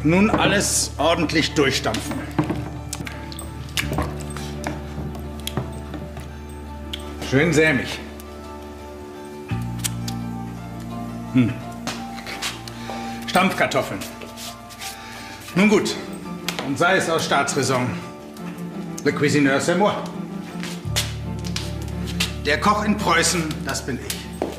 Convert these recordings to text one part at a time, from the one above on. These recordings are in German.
Nun alles ordentlich durchdampfen. Schön sämig. Stampfkartoffeln. Nun gut, und sei es aus Staatsräson. Le cuisineur, c'est moi. Der Koch in Preußen, das bin ich.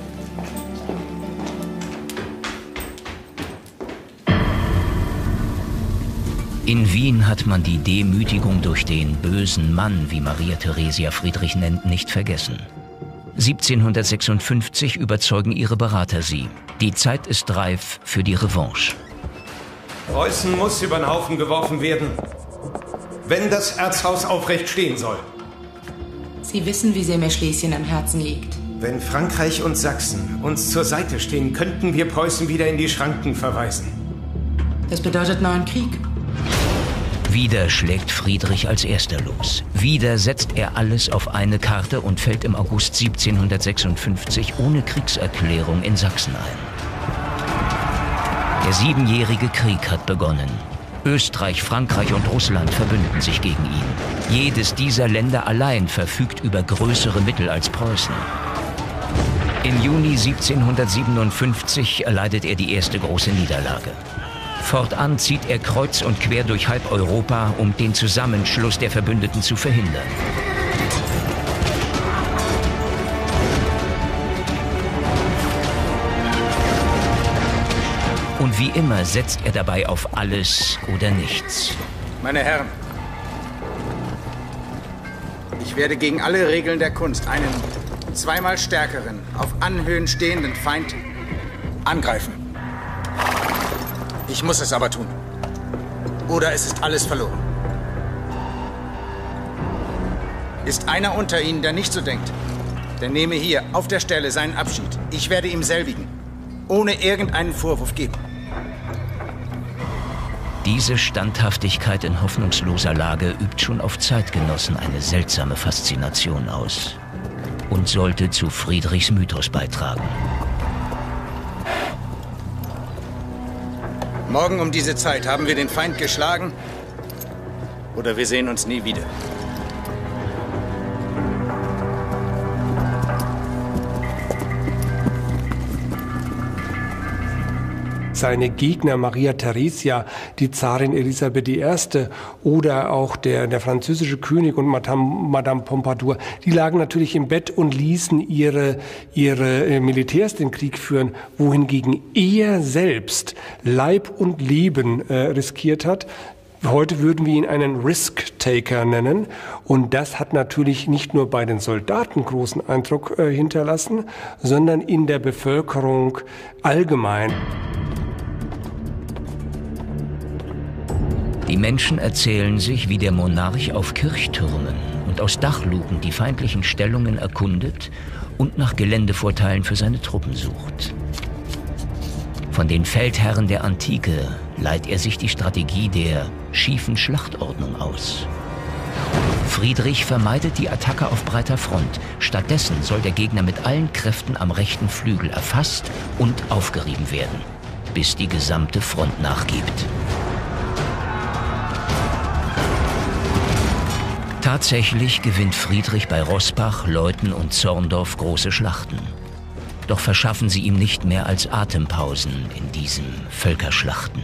In Wien hat man die Demütigung durch den bösen Mann, wie Maria Theresia Friedrich nennt, nicht vergessen. 1756 überzeugen ihre Berater sie. Die Zeit ist reif für die Revanche. Preußen muss über den Haufen geworfen werden, wenn das Erzhaus aufrecht stehen soll. Sie wissen, wie sehr mir Schlesien am Herzen liegt. Wenn Frankreich und Sachsen uns zur Seite stehen, könnten wir Preußen wieder in die Schranken verweisen. Das bedeutet neuen Krieg. Wieder schlägt Friedrich als erster los. Wieder setzt er alles auf eine Karte und fällt im August 1756 ohne Kriegserklärung in Sachsen ein. Der 7-jährige Krieg hat begonnen. Österreich, Frankreich und Russland verbünden sich gegen ihn. Jedes dieser Länder allein verfügt über größere Mittel als Preußen. Im Juni 1757 erleidet er die erste große Niederlage. Fortan zieht er kreuz und quer durch halb Europa, um den Zusammenschluss der Verbündeten zu verhindern. Und wie immer setzt er dabei auf alles oder nichts. Meine Herren, ich werde gegen alle Regeln der Kunst einen zweimal stärkeren, auf Anhöhen stehenden Feind angreifen. Ich muss es aber tun. Oder es ist alles verloren. Ist einer unter Ihnen, der nicht so denkt, der nehme hier auf der Stelle seinen Abschied. Ich werde ihm selbigen, ohne irgendeinen Vorwurf geben. Diese Standhaftigkeit in hoffnungsloser Lage übt schon auf Zeitgenossen eine seltsame Faszination aus und sollte zu Friedrichs Mythos beitragen. Morgen um diese Zeit haben wir den Feind geschlagen oder wir sehen uns nie wieder. Seine Gegner, Maria Theresia, die Zarin Elisabeth I. oder auch der französische König und Madame Pompadour, die lagen natürlich im Bett und ließen ihre Militärs den Krieg führen, wohingegen er selbst Leib und Leben riskiert hat. Heute würden wir ihn einen Risk-Taker nennen. Und das hat natürlich nicht nur bei den Soldaten großen Eindruck hinterlassen, sondern in der Bevölkerung allgemein. Die Menschen erzählen sich, wie der Monarch auf Kirchtürmen und aus Dachluken die feindlichen Stellungen erkundet und nach Geländevorteilen für seine Truppen sucht. Von den Feldherren der Antike leiht er sich die Strategie der schiefen Schlachtordnung aus. Friedrich vermeidet die Attacke auf breiter Front. Stattdessen soll der Gegner mit allen Kräften am rechten Flügel erfasst und aufgerieben werden, bis die gesamte Front nachgibt. Tatsächlich gewinnt Friedrich bei Roßbach, Leuthen und Zorndorf große Schlachten. Doch verschaffen sie ihm nicht mehr als Atempausen in diesen Völkerschlachten.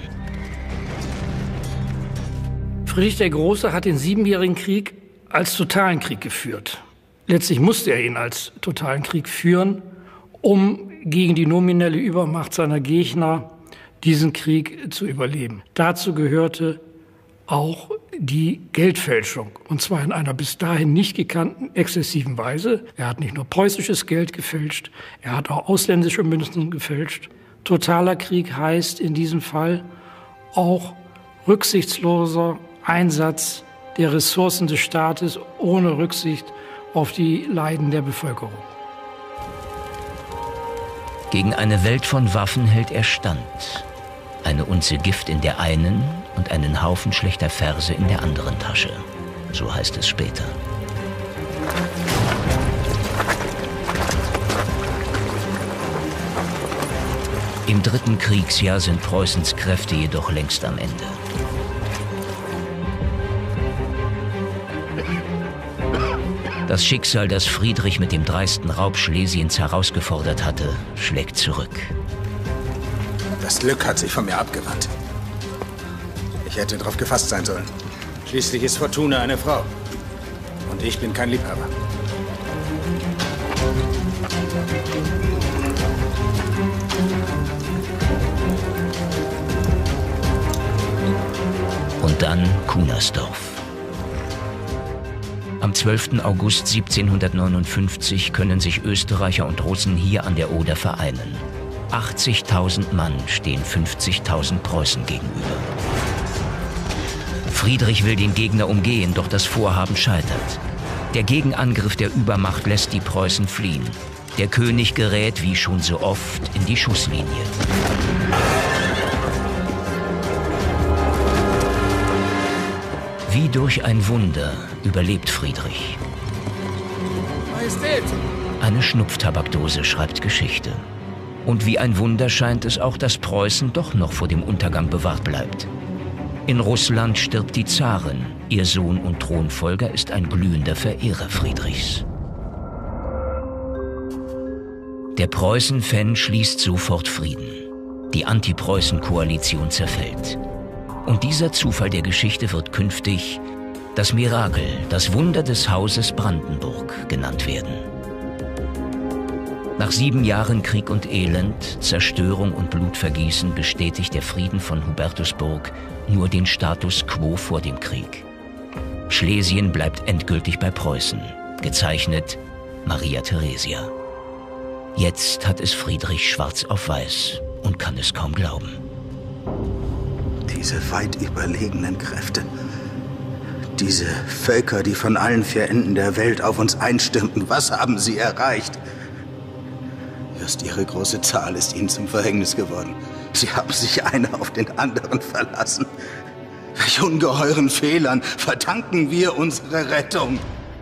Friedrich der Große hat den Siebenjährigen Krieg als totalen Krieg geführt. Letztlich musste er ihn als totalen Krieg führen, um gegen die nominelle Übermacht seiner Gegner diesen Krieg zu überleben. Dazu gehörte auch die Geldfälschung, und zwar in einer bis dahin nicht gekannten exzessiven Weise. Er hat nicht nur preußisches Geld gefälscht, er hat auch ausländische Münzen gefälscht. Totaler Krieg heißt in diesem Fall auch rücksichtsloser Einsatz der Ressourcen des Staates ohne Rücksicht auf die Leiden der Bevölkerung. Gegen eine Welt von Waffen hält er stand. Eine Unze Gift in der einen und einen Haufen schlechter Verse in der anderen Tasche. So heißt es später. Im 3. Kriegsjahr sind Preußens Kräfte jedoch längst am Ende. Das Schicksal, das Friedrich mit dem dreisten Raub Schlesiens herausgefordert hatte, schlägt zurück. Das Glück hat sich von mir abgewandt. Ich hätte darauf gefasst sein sollen. Schließlich ist Fortuna eine Frau. Und ich bin kein Liebhaber. Und dann Kunersdorf. Am 12. August 1759 können sich Österreicher und Russen hier an der Oder vereinen. 80.000 Mann stehen 50.000 Preußen gegenüber. Friedrich will den Gegner umgehen, doch das Vorhaben scheitert. Der Gegenangriff der Übermacht lässt die Preußen fliehen. Der König gerät, wie schon so oft, in die Schusslinie. Wie durch ein Wunder überlebt Friedrich. Majestät! Eine Schnupftabakdose schreibt Geschichte. Und wie ein Wunder scheint es auch, dass Preußen doch noch vor dem Untergang bewahrt bleibt. In Russland stirbt die Zarin. Ihr Sohn und Thronfolger ist ein glühender Verehrer Friedrichs. Der Preußen-Fan schließt sofort Frieden. Die Anti-Preußen-Koalition zerfällt. Und dieser Zufall der Geschichte wird künftig das Mirakel, das Wunder des Hauses Brandenburg genannt werden. Nach 7 Jahren Krieg und Elend, Zerstörung und Blutvergießen bestätigt der Frieden von Hubertusburg nur den Status quo vor dem Krieg. Schlesien bleibt endgültig bei Preußen, gezeichnet Maria Theresia. Jetzt hat es Friedrich schwarz auf weiß und kann es kaum glauben. Diese weit überlegenen Kräfte, diese Völker, die von allen 4 Enden der Welt auf uns einstürmten, was haben sie erreicht? Erst ihre große Zahl ist ihnen zum Verhängnis geworden. Sie haben sich einer auf den anderen verlassen. Welch ungeheuren Fehlern verdanken wir unsere Rettung?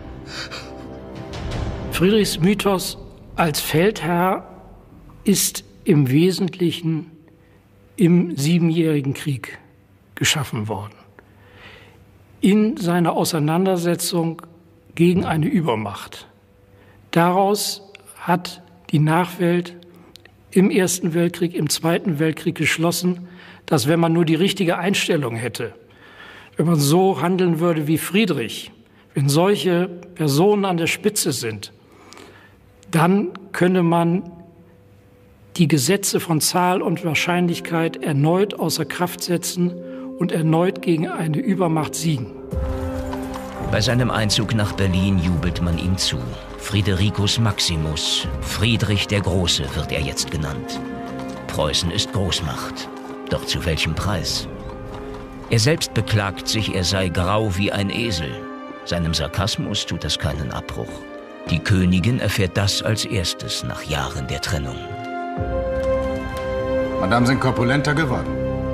Friedrichs Mythos als Feldherr ist im Wesentlichen im Siebenjährigen Krieg geschaffen worden. In seiner Auseinandersetzung gegen eine Übermacht. Daraus hat die Nachwelt im Ersten Weltkrieg, im Zweiten Weltkrieg geschlossen, dass wenn man nur die richtige Einstellung hätte, wenn man so handeln würde wie Friedrich, wenn solche Personen an der Spitze sind, dann könne man die Gesetze von Zahl und Wahrscheinlichkeit erneut außer Kraft setzen und erneut gegen eine Übermacht siegen. Bei seinem Einzug nach Berlin jubelt man ihm zu. Fridericus Maximus, Friedrich der Große wird er jetzt genannt. Preußen ist Großmacht, doch zu welchem Preis? Er selbst beklagt sich, er sei grau wie ein Esel. Seinem Sarkasmus tut das keinen Abbruch. Die Königin erfährt das als erstes nach Jahren der Trennung. Madame sind korpulenter geworden.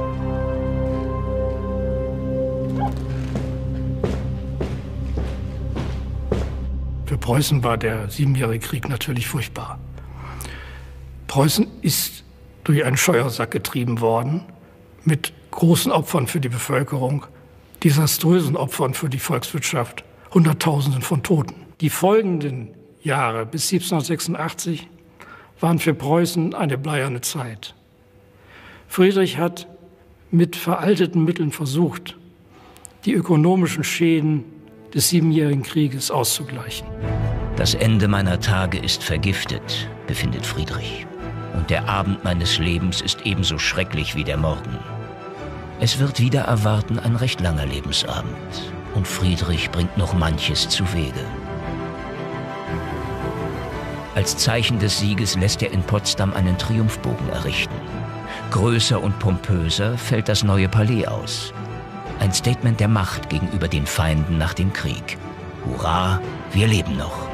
Für Preußen war der Siebenjährige Krieg natürlich furchtbar. Preußen ist durch einen Scheuersack getrieben worden, mit großen Opfern für die Bevölkerung, desaströsen Opfern für die Volkswirtschaft, Hunderttausenden von Toten. Die folgenden Jahre bis 1786 waren für Preußen eine bleierne Zeit. Friedrich hat mit veralteten Mitteln versucht, die ökonomischen Schäden des Siebenjährigen Krieges auszugleichen. Das Ende meiner Tage ist vergiftet, befindet Friedrich. Und der Abend meines Lebens ist ebenso schrecklich wie der Morgen. Es wird wieder erwarten ein recht langer Lebensabend. Und Friedrich bringt noch manches zu Wege. Als Zeichen des Sieges lässt er in Potsdam einen Triumphbogen errichten. Größer und pompöser fällt das neue Palais aus. Ein Statement der Macht gegenüber den Feinden nach dem Krieg. Hurra, wir leben noch.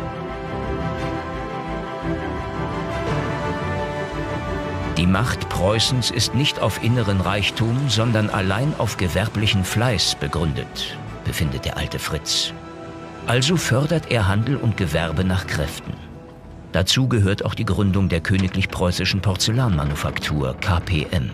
Die Macht Preußens ist nicht auf inneren Reichtum, sondern allein auf gewerblichen Fleiß begründet, befindet der alte Fritz. Also fördert er Handel und Gewerbe nach Kräften. Dazu gehört auch die Gründung der Königlich-Preußischen Porzellanmanufaktur KPM.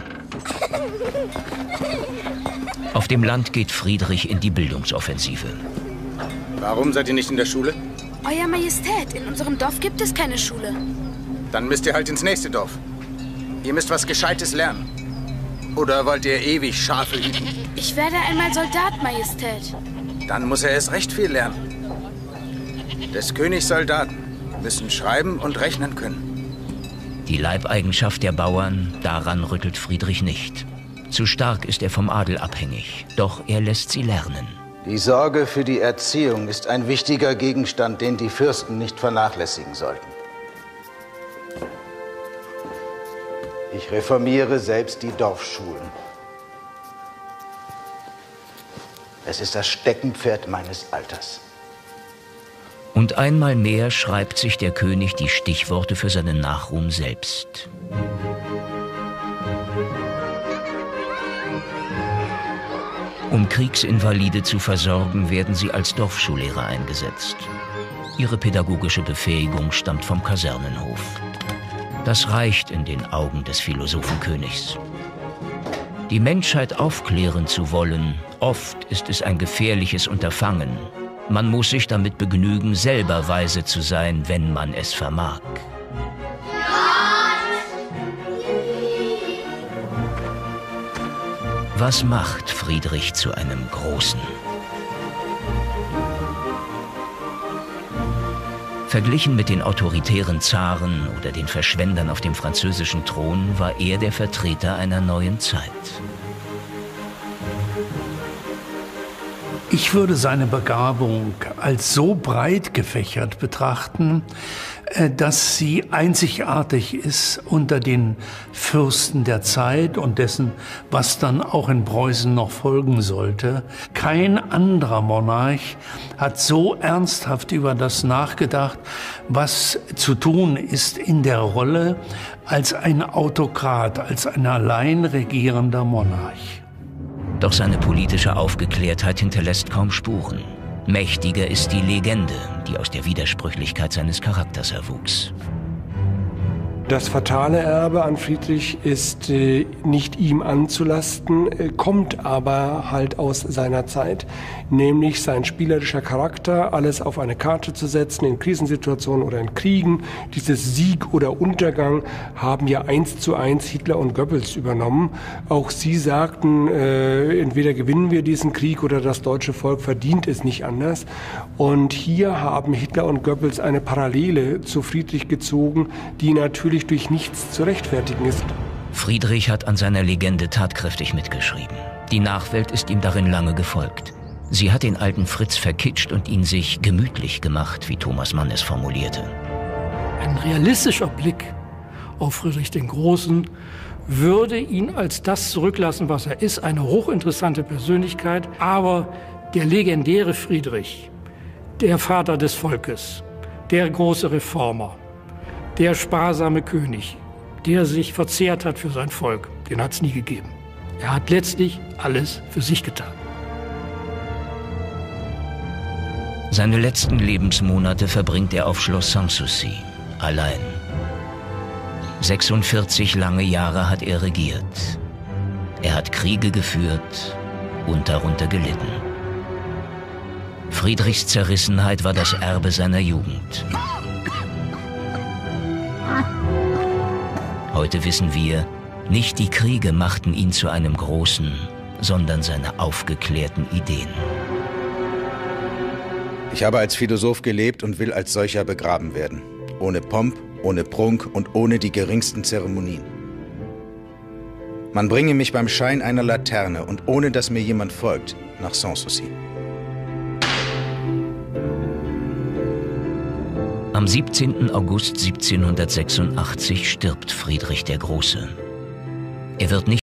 Auf dem Land geht Friedrich in die Bildungsoffensive. Warum seid ihr nicht in der Schule? Euer Majestät, in unserem Dorf gibt es keine Schule. Dann müsst ihr halt ins nächste Dorf. Ihr müsst was Gescheites lernen. Oder wollt ihr ewig Schafe hüten? Ich werde einmal Soldat, Majestät. Dann muss er erst recht viel lernen. Des Königs Soldaten müssen schreiben und rechnen können. Die Leibeigenschaft der Bauern, daran rüttelt Friedrich nicht. Zu stark ist er vom Adel abhängig, doch er lässt sie lernen. Die Sorge für die Erziehung ist ein wichtiger Gegenstand, den die Fürsten nicht vernachlässigen sollten. Ich reformiere selbst die Dorfschulen. Es ist das Steckenpferd meines Alters. Und einmal mehr schreibt sich der König die Stichworte für seinen Nachruhm selbst. Um Kriegsinvalide zu versorgen, werden sie als Dorfschullehrer eingesetzt. Ihre pädagogische Befähigung stammt vom Kasernenhof. Das reicht in den Augen des Philosophenkönigs. Die Menschheit aufklären zu wollen, oft ist es ein gefährliches Unterfangen. Man muss sich damit begnügen, selber weise zu sein, wenn man es vermag. Was macht Friedrich zu einem Großen? Verglichen mit den autoritären Zaren oder den Verschwendern auf dem französischen Thron war er der Vertreter einer neuen Zeit. Ich würde seine Begabung als so breit gefächert betrachten, dass sie einzigartig ist unter den Fürsten der Zeit und dessen, was dann auch in Preußen noch folgen sollte. Kein anderer Monarch hat so ernsthaft über das nachgedacht, was zu tun ist in der Rolle als ein Autokrat, als ein allein regierender Monarch. Doch seine politische Aufgeklärtheit hinterlässt kaum Spuren. Mächtiger ist die Legende, die aus der Widersprüchlichkeit seines Charakters erwuchs. Das fatale Erbe an Friedrich ist nicht ihm anzulasten, kommt aber halt aus seiner Zeit, nämlich sein spielerischer Charakter, alles auf eine Karte zu setzen, in Krisensituationen oder in Kriegen. Dieses Sieg oder Untergang haben ja 1:1 Hitler und Goebbels übernommen. Auch sie sagten, entweder gewinnen wir diesen Krieg oder das deutsche Volk verdient es nicht anders. Und hier haben Hitler und Goebbels eine Parallele zu Friedrich gezogen, die natürlich durch nichts zu rechtfertigen ist. Friedrich hat an seiner Legende tatkräftig mitgeschrieben. Die Nachwelt ist ihm darin lange gefolgt. Sie hat den alten Fritz verkitscht und ihn sich gemütlich gemacht, wie Thomas Mann es formulierte. Ein realistischer Blick auf Friedrich den Großen würde ihn als das zurücklassen, was er ist, eine hochinteressante Persönlichkeit, aber der legendäre Friedrich, der Vater des Volkes, der große Reformer, der sparsame König, der sich verzehrt hat für sein Volk, den hat es nie gegeben. Er hat letztlich alles für sich getan. Seine letzten Lebensmonate verbringt er auf Schloss Sanssouci, allein. 46 lange Jahre hat er regiert. Er hat Kriege geführt und darunter gelitten. Friedrichs Zerrissenheit war das Erbe seiner Jugend. Heute wissen wir, nicht die Kriege machten ihn zu einem Großen, sondern seine aufgeklärten Ideen. Ich habe als Philosoph gelebt und will als solcher begraben werden. Ohne Pomp, ohne Prunk und ohne die geringsten Zeremonien. Man bringe mich beim Schein einer Laterne und ohne dass mir jemand folgt, nach Sanssouci. Am 17. August 1786 stirbt Friedrich der Große. Er wird nicht